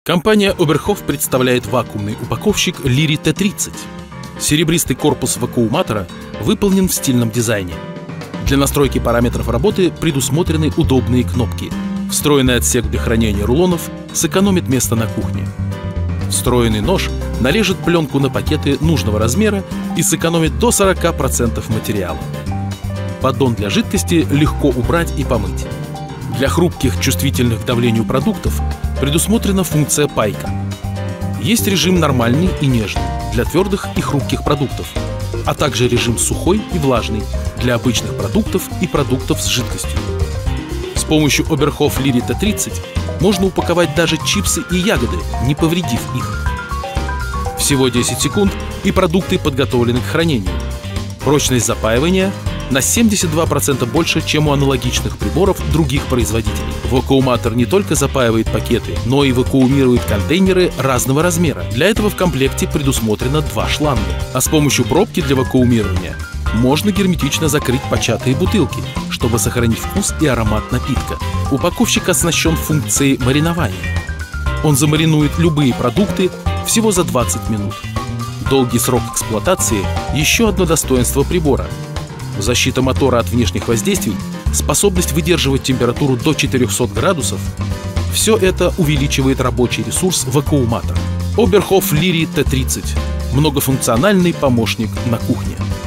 Компания Oberhof представляет вакуумный упаковщик Lyri T30. Серебристый корпус вакууматора выполнен в стильном дизайне. Для настройки параметров работы предусмотрены удобные кнопки. Встроенный отсек для хранения рулонов сэкономит место на кухне. Встроенный нож нарежет пленку на пакеты нужного размера и сэкономит до 40% материала. Поддон для жидкости легко убрать и помыть. Для хрупких, чувствительных к давлению продуктов предусмотрена функция пайка. Есть режим нормальный и нежный для твердых и хрупких продуктов, а также режим сухой и влажный для обычных продуктов и продуктов с жидкостью. С помощью Oberhof Lyri T30 можно упаковать даже чипсы и ягоды, не повредив их. Всего 10 секунд, и продукты подготовлены к хранению. Прочность запаивания на 72% больше, чем у аналогичных приборов других производителей. Вакууматор не только запаивает пакеты, но и вакуумирует контейнеры разного размера. Для этого в комплекте предусмотрено 2 шланга. А с помощью пробки для вакуумирования можно герметично закрыть початые бутылки, чтобы сохранить вкус и аромат напитка. Упаковщик оснащен функцией маринования. Он замаринует любые продукты всего за 20 минут. Долгий срок эксплуатации – еще одно достоинство прибора. Защита мотора от внешних воздействий, способность выдерживать температуру до 400 градусов – все это увеличивает рабочий ресурс вакууматора. Oberhof Lyri T30 – многофункциональный помощник на кухне.